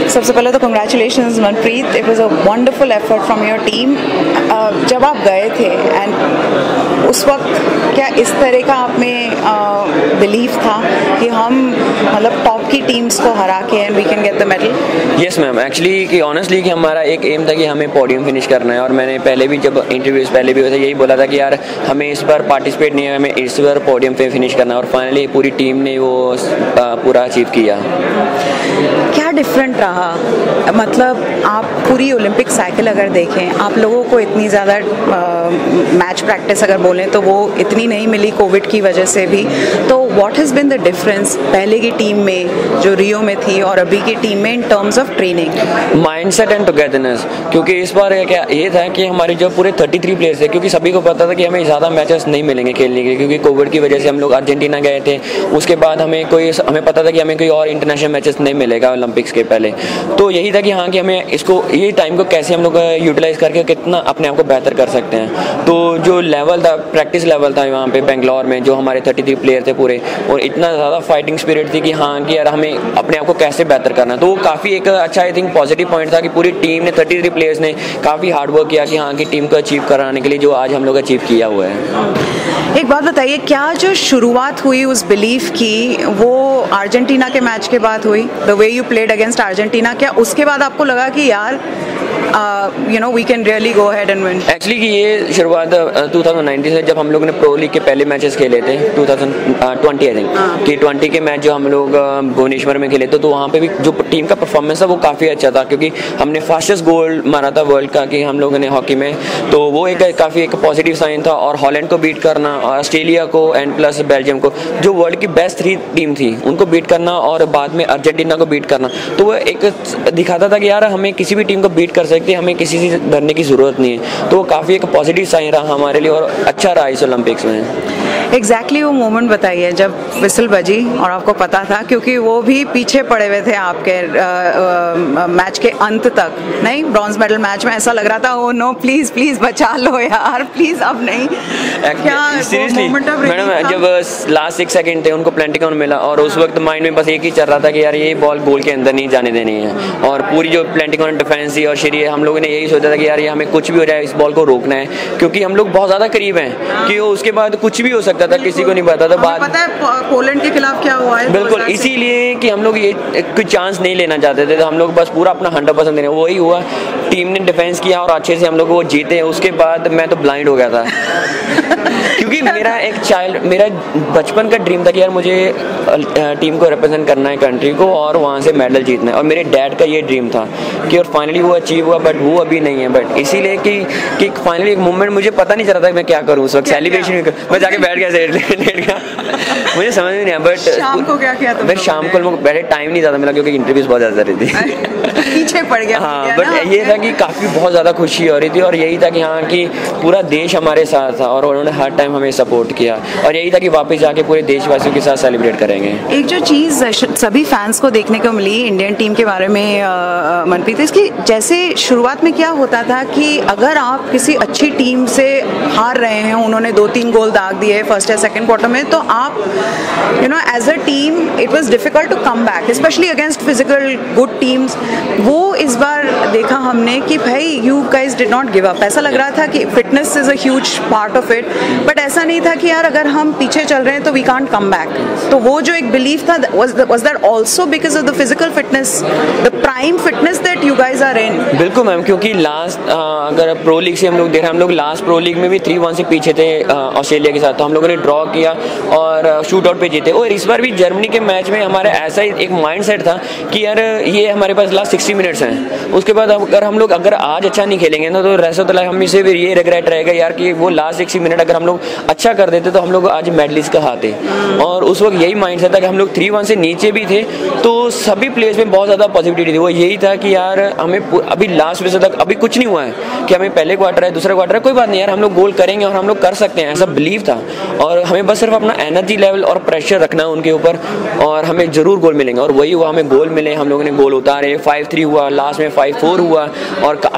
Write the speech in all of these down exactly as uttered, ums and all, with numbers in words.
सबसे पहले तो congratulations Manpreet, it was a wonderful effort from your team. जब आप गए थे एंड उस वक्त क्या इस तरह का आप में बिलीफ uh, था कि हम मतलब टॉप की टीम्स को हरा के and we can get the medal? Yes ma'am, actually कि ऑनेस्टली कि हमारा एक एम था कि हमें पोडियम फिनिश करना है, और मैंने पहले भी जब इंटरव्यूज पहले भी हुए थे यही बोला था कि यार हमें इस बार पार्टिसिपेट नहीं है, हमें इस बार पोडियम पे फिनिश करना है, और फाइनली पूरी टीम ने वो पूरा अचीव किया। क्या डिफरेंट रहा? मतलब आप पूरी ओलंपिक साइकिल अगर देखें, आप लोगों को इतनी ज़्यादा मैच प्रैक्टिस अगर बोलें तो वो इतनी नहीं मिली कोविड की वजह से भी, तो what has been the difference पहले की टीम में जो रियो में थी और अभी की टीम में in terms of training? Mindset and togetherness, क्योंकि इस बार क्या ये था कि हमारे जो पूरे तैंतीस प्लेयर्स थे, क्योंकि सभी को पता था कि हमें ज़्यादा मैचेस नहीं मिलेंगे खेलने के लिए, क्योंकि कोविड की वजह से हम लोग अर्जेंटीना गए थे, उसके बाद हमें कोई हमें पता था कि हमें कोई और इंटरनेशनल मैचेस नहीं मिलेगा ओलंपिक्स के पहले। तो यही था कि हाँ कि हमें इसको ये टाइम को कैसे हम लोग यूटिलाइज करके कितना अपने आप को बेहतर कर सकते हैं। तो जो लेवल था, प्रैक्टिस लेवल था वहाँ पे बेंगलोर में, जो हमारे तैंतीस प्लेयर थे पूरे, और इतना ज़्यादा फाइटिंग स्पिरिट थी कि हाँ कि यार हमें अपने आप को कैसे बेहतर करना है। तो वो काफ़ी एक अच्छा आई थिंक पॉजिटिव पॉइंट था कि पूरी टीम ने तैंतीस प्लेयर्स ने काफ़ी हार्ड वर्क किया कि हाँ की टीम को अचीव कराने के लिए जो आज हम लोग अचीव किया हुआ है। एक बात बताइए, क्या जो शुरुआत हुई उस बिलीफ की वो अर्जेंटीना के मैच के बाद हुई, the way you played against Argentina, क्या उसके बाद आपको लगा कि यार you know we can really go ahead and win? Actually कि ये शुरुआत दो हज़ार उन्नीस से, जब हम लोग ने प्रो लीग के पहले मैचेस खेले थे दो हज़ार बीस आई थिंक कि बीस के मैच जो हम लोग भुवनेश्वर में खेले थे, तो वहाँ पे भी जो टीम का परफॉर्मेंस था वो काफ़ी अच्छा था, क्योंकि हमने फास्टेस्ट गोल मारा था वर्ल्ड का कि हम लोगों ने हॉकी में, तो वो एक काफ़ी एक पॉजिटिव साइन था। और हॉलैंड को बीट करना, ऑस्ट्रेलिया को एंड प्लस बेल्जियम को, जो वर्ल्ड की बेस्ट थ्री टीम थी, उनको बीट करना, और बाद में अर्जेंटीना को बीट करना, तो वो एक दिखाता था कि यार हमें किसी भी टीम को बीट कर सकते हैं, हमें किसी से डरने की ज़रूरत नहीं है। तो वो काफ़ी एक पॉजिटिव साइन रहा हमारे लिए और अच्छा रहा इस ओलंपिक्स में। एग्जैक्टली exactly वो मोमेंट बताइए जब विसल बजी और आपको पता था, क्योंकि वो भी पीछे पड़े हुए थे आपके मैच के अंत तक, नहीं ब्रॉन्ज मेडल मैच में ऐसा लग रहा था ओ नो प्लीज प्लीज बचा लो यार प्लीज, अब नहीं। क्या सीरियसली मैडम, जब लास्ट सिक्स सेकंड थे उनको प्लेंटिकॉन मिला, और उस वक्त माइंड में बस एक ही चल रहा था कि यार ये बॉल गोल के अंदर नहीं जाने देनी है, और पूरी जो प्लेंटिकॉन डिफेंस थी और श्री, हम लोगों ने यही सोचा था कि यार ये हमें कुछ भी हो जाए इस बॉल को रोकना है, क्योंकि हम लोग बहुत ज़्यादा करीब हैं कि उसके बाद कुछ भी हो सकता था, किसी को नहीं पता था। बात पता है पोलैंड के खिलाफ क्या हुआ है? बिल्कुल, इसीलिए कि हम लोग ये कोई चांस नहीं लेना चाहते थे, तो हम लोग बस पूरा अपना हंड्रेड परसेंट देने, वही हुआ। टीम ने डिफेंस किया और अच्छे से हम लोग वो जीते। उसके बाद मैं तो ब्लाइंड हो गया था क्योंकि मेरा एक चाइल्ड मेरा बचपन का ड्रीम था कि यार मुझे टीम को रिप्रेजेंट करना है, कंट्री को, और वहाँ से मेडल जीतना है, और मेरे डैड का ये ड्रीम था कि, और फाइनली वो अचीव हुआ, बट वो अभी नहीं है। बट इसीलिए कि कि फाइनली एक मोमेंट मुझे पता नहीं चल रहा था कि मैं क्या करूँ उस वक्त, सेलिब्रेशन मैं जाके बैठ गया लेट गया मुझे समझ में नहीं आया। बट शाम को क्या किया? मैं शाम को बैठे, टाइम नहीं ज़्यादा मिला क्योंकि इंटरव्यूज बहुत ज़्यादा रही थी पीछे पड़ गया। हाँ, बट ये था कि काफ़ी बहुत ज़्यादा खुशी हो रही थी, और यही था कि हाँ कि पूरा देश हमारे साथ था और उन्होंने हर टाइम हमें सपोर्ट किया, और यही था कि वापस जाके पूरे देशवासियों के साथ सेलिब्रेट करेंगे। एक जो चीज़ सभी फैंस को देखने को मिली इंडियन टीम के बारे में मनप्रीत, इसकी जैसे शुरुआत में क्या होता था कि अगर आप किसी अच्छी टीम से हार रहे हैं, उन्होंने दो तीन गोल दाग दिए फर्स्ट या सेकंड क्वार्टर में, तो आप you know as a team it was difficult to come back, specially against physical good teams. वो इस बार देखा हमने कि भाई you guys did not give up. ऐसा लग रहा था कि fitness is a huge part of it, but ऐसा नहीं था कि यार अगर हम पीछे चल रहे हैं तो वी कांट कम बैक। तो वो जो एक बिलीफ था, was was that also because of the physical fitness, the prime fitness that you guys are in? बिल्कुल मैम, क्योंकि लास्ट अगर प्रो लीग से हम लोग देख रहे हैं, हम लोग लास्ट प्रो लीग में भी थ्री वन से पीछे थे ऑस्ट्रेलिया के साथ, तो हम लोगों ने ड्रॉ किया और शूट आउट पे जीते। और इस बार भी जर्मनी के मैच में हमारा ऐसा ही एक माइंड सेट था कि यार ये हमारे पास लास्ट सिक्सटी मिनट्स हैं, उसके बाद अगर हम लोग अगर आज अच्छा नहीं खेलेंगे ना, तो रेस्ट ऑफ द लाइफ हम इसे फिर ये रिग्रेट रहेगा यार कि वो लास्ट सिक्सटी मिनट अगर हम लोग अच्छा कर देते तो हम लोग आज मेडलिस्ट का हाथे। और उस वक्त यही माइंड सेट था कि हम लोग थ्री वन से नीचे भी थे, तो सभी प्लेयर्स में बहुत ज़्यादा पॉजिटिविटी थी। वो यही था कि यार हमें अभी लास्ट बजे तक अभी कुछ नहीं हुआ है कि हमें पहले क्वार्टर है, दूसरा क्वार्टर है, कोई बात नहीं यार, हम लोग गोल करेंगे और हम लोग कर सकते हैं, ऐसा बिलीव था। और हमें बस सिर्फ अपना एनर्जी लेवल और प्रेशर रखना है उनके ऊपर, और हमें जरूर गोल मिलेंगे। और वही हुआ, हमें गोल मिले, हम लोगों ने गोल उतारे, फाइव थ्री हुआ, लास्ट में फाइव फोर हुआ, और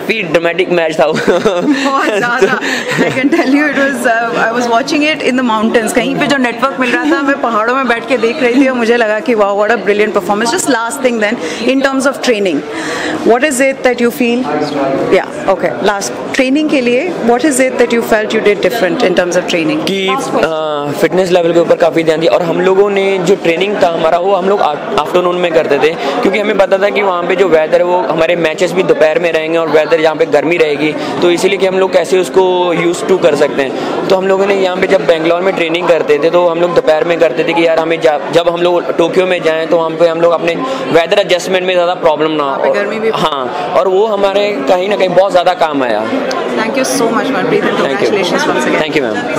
काफ़ी ड्रामेटिक मैच था वो। बहुत ज़्यादा। I can tell you it was uh, I was watching it in the mountains. कहीं पे जो नेटवर्क मिल रहा था मैं पहाड़ों में बैठ के देख रही थी और मुझे लगा कि wow, what a brilliant performance. Just last thing then, in terms of training, what is it that you feel? Yeah, okay. Last training के लिए, what is it that you felt you did different in terms of training? कि fitness level के ऊपर काफ़ी ध्यान दिया और हम लोगों ने जो ट्रेनिंग था हमारा वो हम लोग आफ्टरनून में करते थे, क्योंकि हमें पता था कि वहाँ पे जो वेदर है वो हमारे मैचेस भी दोपहर में रहेंगे और वेदर यहाँ पे गर्मी रहेगी, तो इसीलिए कि हम लोग कैसे उसको यूज टू कर सकते हैं। तो हम लोगों ने यहाँ पे जब बेंगलोर में ट्रेनिंग करते थे तो हम लोग दोपहर में करते थे कि यार हमें जब हम लोग टोक्यो में जाएँ तो वहाँ पे हम लोग अपने वेदर एडजस्टमेंट में ज़्यादा प्रॉब्लम ना हो। गर्मी भी हाँ, और वो हमारे कहीं ना कहीं बहुत ज़्यादा काम आया। Thank you so much Manpreet, thank you, thank you ma'am.